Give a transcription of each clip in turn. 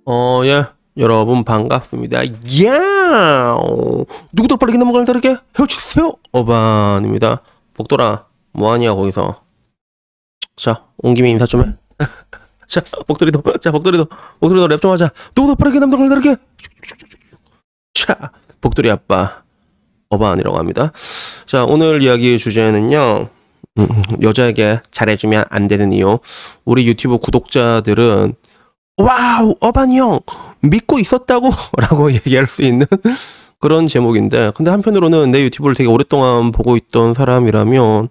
예. 여러분 반갑습니다. 야! 누구들 빠르게 넘어가는 다르게 헤어치세요. 어반입니다. 복돌아, 뭐하냐 거기서. 자, 온 김에 인사 좀 해. 자, 복돌이도 랩 좀 하자. 누구들 빠르게 넘어가는 다르게. 자, 복돌이 아빠 어반이라고 합니다. 자, 오늘 이야기의 주제는요. 여자에게 잘해주면 안 되는 이유. 우리 유튜브 구독자들은 와우, 어반이 형 믿고 있었다고? 라고 얘기할 수 있는 그런 제목인데, 근데 한편으로는 내 유튜브를 되게 오랫동안 보고 있던 사람이라면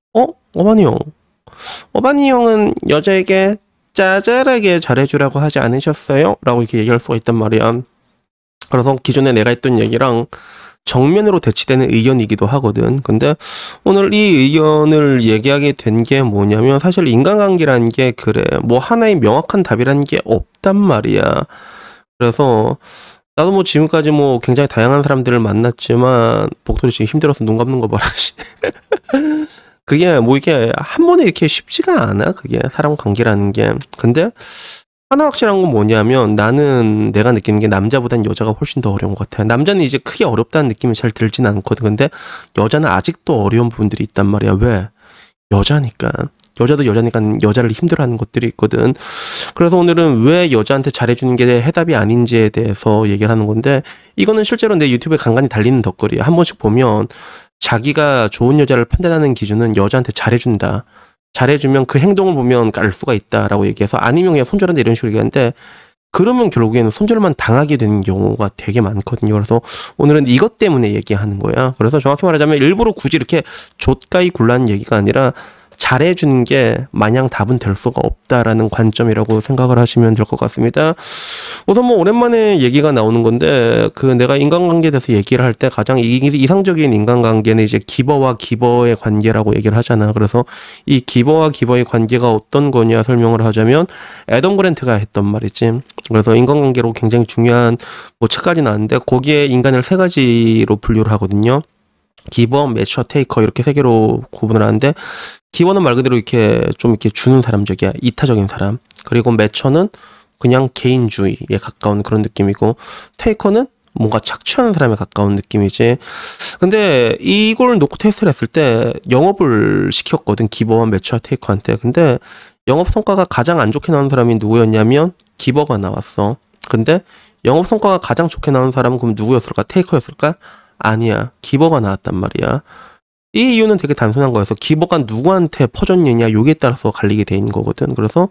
어반이 형은 여자에게 짜잘하게 잘해주라고 하지 않으셨어요? 라고 이렇게 얘기할 수가 있단 말이야. 그래서 기존에 내가 했던 얘기랑 정면으로 대치되는 의견이기도 하거든. 근데 오늘 이 의견을 얘기하게 된 게 뭐냐면, 사실 인간관계라는 게 그래, 뭐 하나의 명확한 답이라는 게 없단 말이야. 그래서 나도 뭐 지금까지 뭐 굉장히 다양한 사람들을 만났지만, 복돌이 지금 힘들어서 눈 감는 거 봐라. 그게 뭐 이게 한 번에 이렇게 쉽지가 않아, 그게 사람 관계라는 게. 근데 하나 확실한 건 뭐냐면, 나는 내가 느끼는 게 남자보단 여자가 훨씬 더 어려운 것 같아요. 남자는 이제 크게 어렵다는 느낌이 잘 들진 않거든. 근데 여자는 아직도 어려운 부분들이 있단 말이야. 왜? 여자니까. 여자도 여자니까 여자를 힘들어하는 것들이 있거든. 그래서 오늘은 왜 여자한테 잘해주는 게 해답이 아닌지에 대해서 얘기를 하는 건데, 이거는 실제로 내 유튜브에 간간히 달리는 덧글이야. 한 번씩 보면 자기가 좋은 여자를 판단하는 기준은 여자한테 잘해준다, 잘해주면 그 행동을 보면 알 수가 있다라고 얘기해서, 아니면 그냥 손절한다 이런 식으로 얘기하는데, 그러면 결국에는 손절만 당하게 되는 경우가 되게 많거든요. 그래서 오늘은 이것 때문에 얘기하는 거야. 그래서 정확히 말하자면 일부러 굳이 이렇게 좆가이 굴라는 얘기가 아니라, 잘해주는 게 마냥 답은 될 수가 없다라는 관점이라고 생각을 하시면 될 것 같습니다. 우선 뭐 오랜만에 얘기가 나오는 건데, 그 내가 인간관계에 대해서 얘기를 할 때 가장 이상적인 인간관계는 이제 기버와 기버의 관계라고 얘기를 하잖아. 그래서 이 기버와 기버의 관계가 어떤 거냐 설명을 하자면, 애덤 그랜트가 했던 말이지. 그래서 인간관계로 굉장히 중요한 뭐 책까지는 아는데, 거기에 인간을 세 가지로 분류를 하거든요. 기버, 매처, 테이커, 이렇게 세 개로 구분을 하는데, 기버는 말 그대로 이렇게 좀 이렇게 주는 사람적이야. 이타적인 사람. 그리고 매처는 그냥 개인주의에 가까운 그런 느낌이고, 테이커는 뭔가 착취하는 사람에 가까운 느낌이지. 근데 이걸 놓고 테스트를 했을 때 영업을 시켰거든, 기버와 매처와 테이커한테. 근데 영업 성과가 가장 안 좋게 나온 사람이 누구였냐면 기버가 나왔어. 근데 영업 성과가 가장 좋게 나온 사람은 그럼 누구였을까? 테이커였을까? 아니야, 기버가 나왔단 말이야. 이 이유는 되게 단순한 거여서, 기버가 누구한테 퍼졌느냐 요기에 따라서 갈리게 돼 있는 거거든. 그래서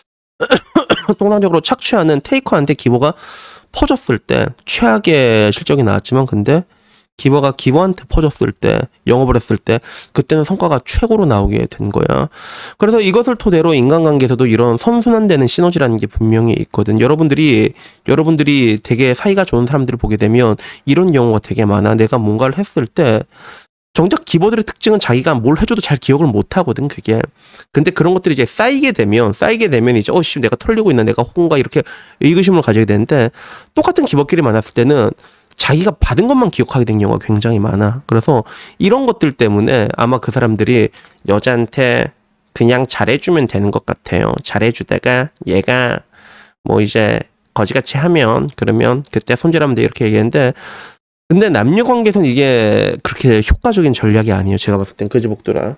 통상적으로 착취하는 테이커한테 기버가 퍼졌을 때 최악의 실적이 나왔지만, 근데 기버가 기버한테 퍼졌을 때, 영업을 했을 때, 그때는 성과가 최고로 나오게 된 거야. 그래서 이것을 토대로 인간관계에서도 이런 선순환되는 시너지라는 게 분명히 있거든. 여러분들이 되게 사이가 좋은 사람들을 보게 되면 이런 경우가 되게 많아. 내가 뭔가를 했을 때 정작 기버들의 특징은 자기가 뭘 해줘도 잘 기억을 못 하거든, 그게. 근데 그런 것들이 이제 쌓이게 되면 이제 내가 털리고 있나, 내가 혹은가, 이렇게 의구심을 가지게 되는데, 똑같은 기버끼리 만났을 때는 자기가 받은 것만 기억하게 된 경우가 굉장히 많아. 그래서 이런 것들 때문에 아마 그 사람들이 여자한테 그냥 잘해주면 되는 것 같아요. 잘해주다가 얘가 뭐 이제 거지같이 하면, 그러면 그때 손절하면 돼, 이렇게 얘기했는데, 근데 남녀 관계에서는 이게 그렇게 효과적인 전략이 아니에요, 제가 봤을 땐. 그지, 복돌아?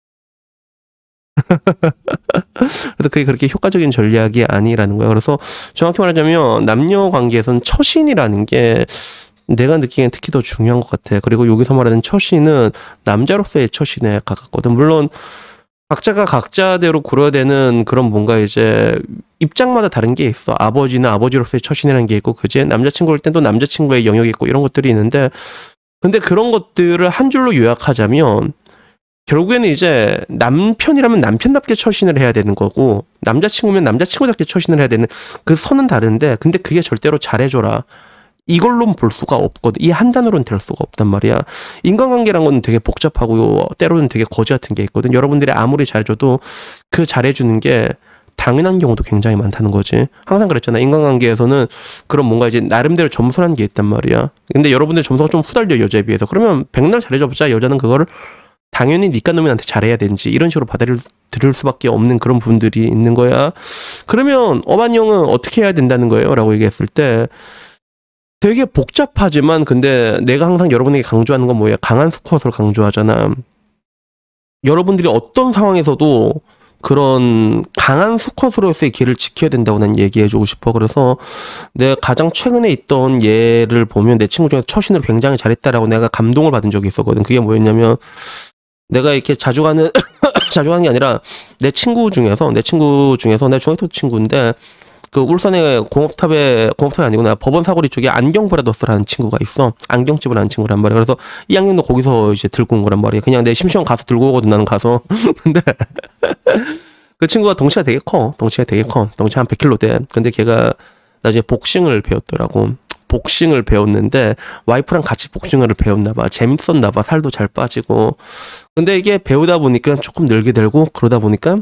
그래서 그게 그렇게 효과적인 전략이 아니라는 거예요. 그래서 정확히 말하자면 남녀 관계에서는 처신이라는 게 내가 느끼기엔 특히 더 중요한 것 같아. 그리고 여기서 말하는 처신은 남자로서의 처신에 가깝거든. 물론 각자가 각자대로 굴어야 되는 그런 뭔가 이제 입장마다 다른 게 있어. 아버지는 아버지로서의 처신이라는 게 있고, 그지? 남자친구일 땐 또 남자친구의 영역이 있고, 이런 것들이 있는데, 근데 그런 것들을 한 줄로 요약하자면 결국에는 이제 남편이라면 남편답게 처신을 해야 되는 거고, 남자친구면 남자친구답게 처신을 해야 되는, 그 선은 다른데, 근데 그게 절대로 잘해줘라, 이걸로는 볼 수가 없거든. 이 한 단어로는 될 수가 없단 말이야. 인간관계란 건 되게 복잡하고 때로는 되게 거지 같은 게 있거든. 여러분들이 아무리 잘해줘도 그 잘해주는 게 당연한 경우도 굉장히 많다는 거지. 항상 그랬잖아, 인간관계에서는 그런 뭔가 이제 나름대로 점수라는 게 있단 말이야. 근데 여러분들 점수가 좀 후달려, 여자에 비해서. 그러면 백날 잘해줘봤자 여자는 그거를 당연히 니까 놈한테 잘해야 되는지 이런 식으로 받아들일 수밖에 없는 그런 부분들이 있는 거야. 그러면 어반영은 어떻게 해야 된다는 거예요? 라고 얘기했을 때 되게 복잡하지만 근데 내가 항상 여러분에게 강조하는 건 뭐야? 강한 스쿼트를 강조하잖아. 여러분들이 어떤 상황에서도 그런 강한 수컷으로서의 길을 지켜야 된다고 난 얘기해주고 싶어. 그래서 내가 가장 최근에 있던 예를 보면 내 친구 중에서 처신을 굉장히 잘했다라고 내가 감동을 받은 적이 있었거든. 그게 뭐였냐면 내가 이렇게 자주 가는 게 아니라 내 친구 중에서 내 중학교 친구인데 그 울산의 공업탑이 아니구나. 법원 사거리 쪽에 안경 브라더스라는 친구가 있어. 안경집을 하는 친구란 말이야. 그래서 이 안경도 거기서 이제 들고 온 거란 말이야. 그냥 내 심심하면 가서 들고 오거든, 나는 가서. 근데 그 친구가 덩치가 되게 커. 덩치 한 100kg 돼. 근데 걔가 나중에 복싱을 배웠더라고. 복싱을 배웠는데 와이프랑 같이 복싱을 배웠나 봐. 재밌었나 봐. 살도 잘 빠지고. 근데 이게 배우다 보니까 조금 늘게 되고 그러다 보니까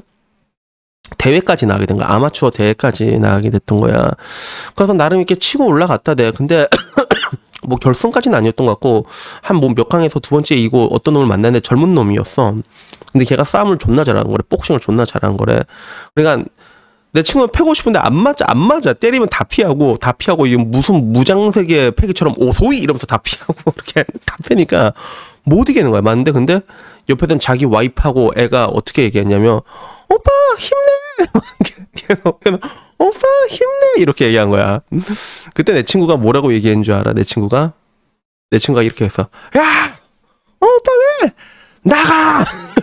대회까지 나가게 된 거야. 아마추어 대회까지 나가게 됐던 거야. 그래서 나름 이렇게 치고 올라갔다 돼. 근데 뭐 결승까지는 아니었던 것 같고 한 뭐 몇 강에서 두 번째 이고 어떤 놈을 만났는데 젊은 놈이었어. 근데 걔가 싸움을 존나 잘하는 거래. 복싱을 존나 잘하는 거래. 그러니까 내 친구는 패고 싶은데 안 맞아. 때리면 다 피하고 이게 무슨 무장색의 패기처럼 오소이 이러면서 다 피하고 이렇게 다 패니까 못 이기는 거야. 맞는데 근데 옆에선 자기 와이프하고 애가 어떻게 얘기했냐면 오빠 힘내. 오빠 힘내 이렇게 얘기한 거야. 그때 내 친구가 뭐라고 얘기한 줄 알아? 내 친구가 이렇게 해서 야 오빠 왜 나가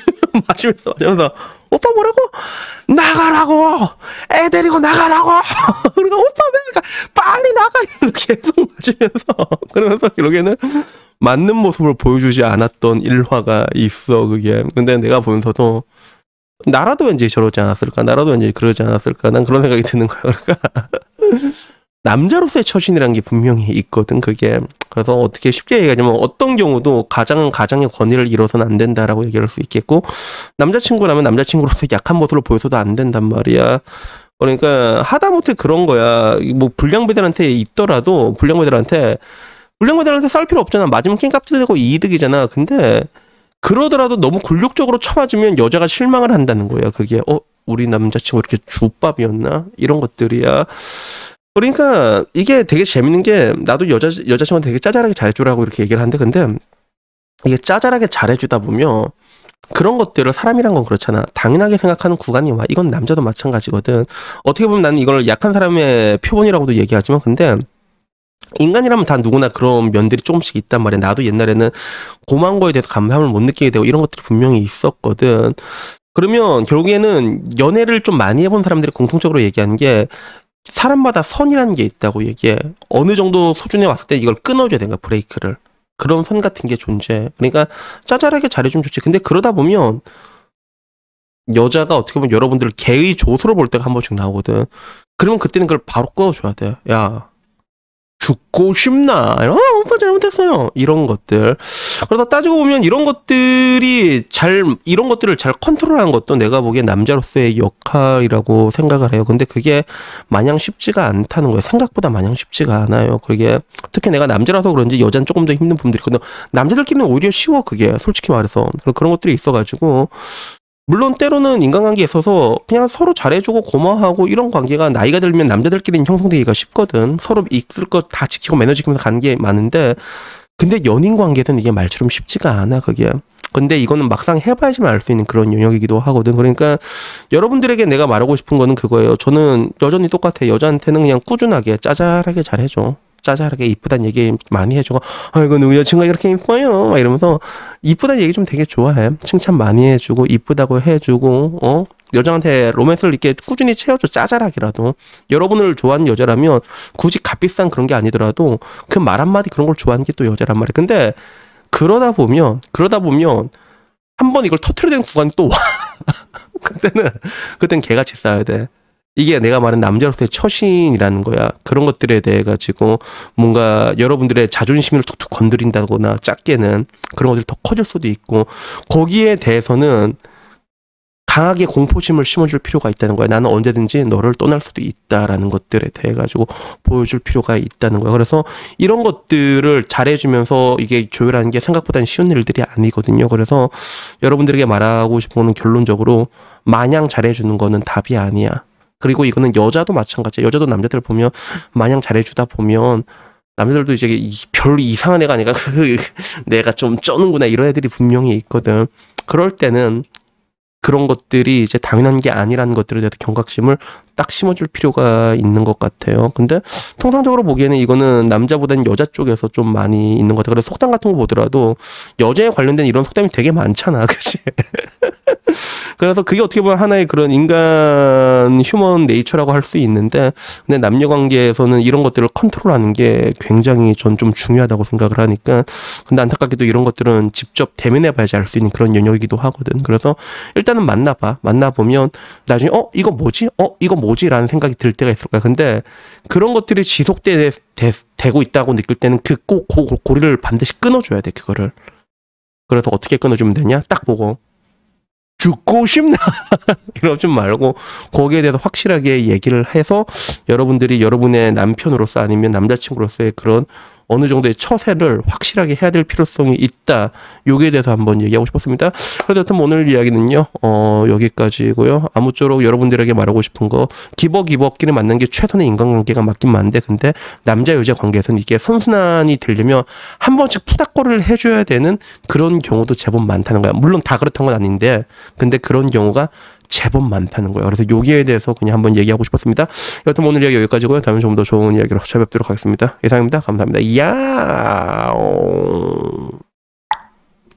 맞으면서 오빠 뭐라고? 나가라고! 애 데리고 나가라고! 그러니까 오빠 왜 빨리 나가! 이렇게 계속 맞으면서 그러면서 결국에는 맞는 모습을 보여주지 않았던 일화가 있어. 그게. 근데 내가 보면서도 나라도 왠지 저러지 않았을까? 나라도 왠지 그러지 않았을까? 난 그런 생각이 드는 거야. 그러니까 남자로서의 처신이라는 게 분명히 있거든. 그게. 그래서 어떻게 쉽게 얘기하자면 어떤 경우도 가장은 가장의 권위를 잃어서는 안 된다라고 얘기할 수 있겠고 남자친구라면 남자친구로서 약한 모습을 보여서도 안 된단 말이야. 그러니까 하다못해 그런 거야. 뭐 불량배들한테 있더라도 불량배들한테 쌀 필요 없잖아. 맞으면 깽값도 되고 이득이잖아. 근데 그러더라도 너무 굴욕적으로 쳐맞으면 여자가 실망을 한다는 거야. 그게 우리 남자친구 이렇게 주밥이었나? 이런 것들이야. 그러니까 이게 되게 재밌는 게 나도 여자친구한테 되게 짜잘하게 잘해주라고 이렇게 얘기를 하는데 근데 이게 짜잘하게 잘해주다 보면 그런 것들을 사람이란 건 그렇잖아. 당연하게 생각하는 구간이 와. 이건 남자도 마찬가지거든. 어떻게 보면 나는 이걸 약한 사람의 표본이라고도 얘기하지만 근데 인간이라면 다 누구나 그런 면들이 조금씩 있단 말이야. 나도 옛날에는 고마운 거에 대해서 감사함을 못 느끼게 되고 이런 것들이 분명히 있었거든. 그러면 결국에는 연애를 좀 많이 해본 사람들이 공통적으로 얘기하는 게 사람마다 선이라는 게 있다고 얘기해. 어느 정도 수준에 왔을 때 이걸 끊어줘야 되는 거야. 브레이크를. 그런 선 같은 게 존재해. 그러니까 짜잘하게 잘해주면 좋지. 근데 그러다 보면 여자가 어떻게 보면 여러분들을 개의 조수로 볼 때가 한 번씩 나오거든. 그러면 그때는 그걸 바로 꺼줘야 돼. 야 죽고 싶나? 오빠 잘못했어요. 이런 것들. 그러다 따지고 보면 이런 것들을 잘 컨트롤하는 것도 내가 보기엔 남자로서의 역할이라고 생각을 해요. 근데 그게 마냥 쉽지가 않다는 거예요. 생각보다 마냥 쉽지가 않아요. 그게 특히 내가 남자라서 그런지 여자는 조금 더 힘든 부분들이 있거든. 남자들끼리는 오히려 쉬워. 그게 솔직히 말해서. 그런 것들이 있어가지고 물론 때로는 인간관계에 있어서 그냥 서로 잘해주고 고마워하고 이런 관계가 나이가 들면 남자들끼리는 형성되기가 쉽거든. 서로 있을 것 다 지키고 매너 지키면서 가는 게 많은데 근데 연인 관계는 이게 말처럼 쉽지가 않아. 그게. 근데 이거는 막상 해봐야지만 알 수 있는 그런 영역이기도 하거든. 그러니까 여러분들에게 내가 말하고 싶은 거는 그거예요. 저는 여전히 똑같아. 여자한테는 그냥 꾸준하게 짜잘하게 잘해줘. 짜잘하게 이쁘단 얘기 많이 해주고 아이고 누구 여친구가 이렇게 이뻐요 막 이러면서 이쁘단 얘기 좀 되게 좋아해. 칭찬 많이 해주고 이쁘다고 해주고 여자한테 로맨스를 이렇게 꾸준히 채워줘. 짜잘하게라도. 여러분을 좋아하는 여자라면 굳이 값비싼 그런 게 아니더라도 그 말 한마디 그런 걸 좋아하는 게 또 여자란 말이야. 근데 그러다 보면 한번 이걸 터트려야 되는 구간이 또 와. 그때는 개같이 싸야 돼. 이게 내가 말한 남자로서의 처신이라는 거야. 그런 것들에 대해 가지고 뭔가 여러분들의 자존심을 툭툭 건드린다거나 작게는 그런 것들이 더 커질 수도 있고 거기에 대해서는 강하게 공포심을 심어줄 필요가 있다는 거야. 나는 언제든지 너를 떠날 수도 있다라는 것들에 대해 가지고 보여줄 필요가 있다는 거야. 그래서 이런 것들을 잘해주면서 이게 조율하는 게 생각보다는 쉬운 일들이 아니거든요. 그래서 여러분들에게 말하고 싶은 거는 결론적으로 마냥 잘해주는 거는 답이 아니야. 그리고 이거는 여자도 마찬가지야. 여자도 남자들 보면 마냥 잘해주다 보면 남자들도 이제 별로 이상한 애가 아니라 내가 좀 쩌는구나 이런 애들이 분명히 있거든. 그럴 때는 그런 것들이 이제 당연한 게 아니라는 것들에 대해서 경각심을 딱 심어줄 필요가 있는 것 같아요. 근데 통상적으로 보기에는 이거는 남자보다는 여자 쪽에서 좀 많이 있는 것 같아요. 그래서 속담 같은 거 보더라도 여자에 관련된 이런 속담이 되게 많잖아. 그치? 그래서 그게 어떻게 보면 하나의 그런 인간 휴먼 네이처라고 할 수 있는데, 근데 남녀 관계에서는 이런 것들을 컨트롤하는 게 굉장히 전 좀 중요하다고 생각을 하니까, 근데 안타깝게도 이런 것들은 직접 대면해 봐야지 알 수 있는 그런 영역이기도 하거든. 그래서 일단은 만나봐. 만나보면 나중에 이거 뭐지? 이거 뭐지? 라는 생각이 들 때가 있을 거야. 근데 그런 것들이 지속되고 있다고 느낄 때는 그 꼭 고리를 반드시 끊어줘야 돼, 그거를. 그래서 어떻게 끊어주면 되냐? 딱 보고 죽고 싶나? 이러지 말고 거기에 대해서 확실하게 얘기를 해서 여러분들이 여러분의 남편으로서 아니면 남자친구로서의 그런 어느 정도의 처세를 확실하게 해야 될 필요성이 있다. 여기에 대해서 한번 얘기하고 싶었습니다. 그래서 여튼 오늘 이야기는요, 여기까지고요. 아무쪼록 여러분들에게 말하고 싶은 거, 기버끼리 만난 게 최선의 인간관계가 맞긴 맞는데, 근데 남자 여자 관계에서는 이게 선순환이 되려면 한 번씩 푸닥거리를 해줘야 되는 그런 경우도 제법 많다는 거야. 물론 다 그렇다는 건 아닌데, 근데 그런 경우가 제법 많다는 거예요. 그래서 여기에 대해서 그냥 한번 얘기하고 싶었습니다. 여튼 오늘 이야기 여기까지고요. 다음에 좀 더 좋은 이야기로 찾아뵙도록 하겠습니다. 이상입니다. 감사합니다. 야옹.